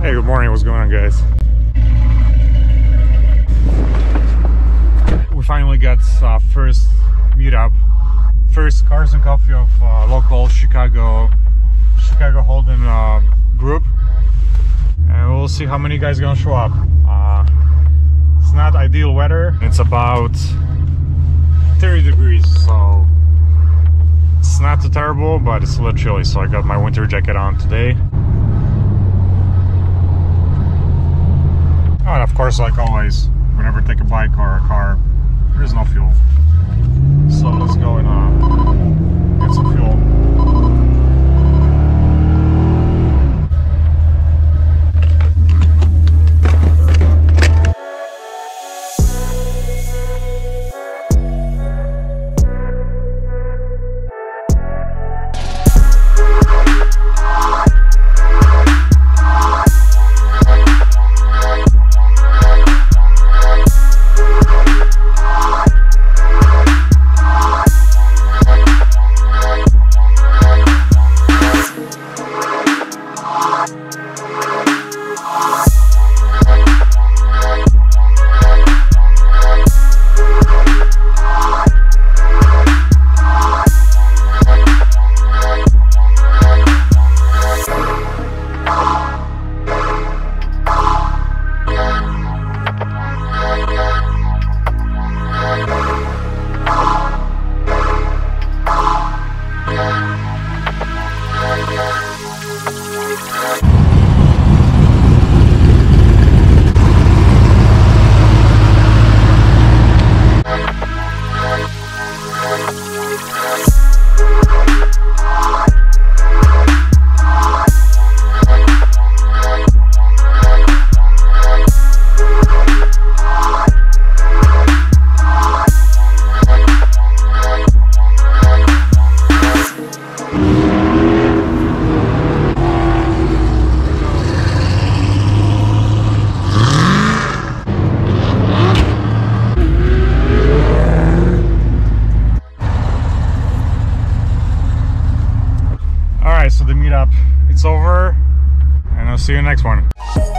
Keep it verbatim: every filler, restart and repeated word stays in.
Hey, good morning. What's going on, guys? We finally got uh, first meetup, first Cars and Coffee of uh, local Chicago, Chicago Holden uh, group, and we'll see how many guys are gonna show up. Uh, it's not ideal weather. It's about thirty degrees, so it's not too terrible, but it's a little chilly. So I got my winter jacket on today. Oh, and of course, like always, whenever I take a bike or a car, there is no fuel. So let's go and uh, get some fuel. So the meetup, it's over, and I'll see you next one.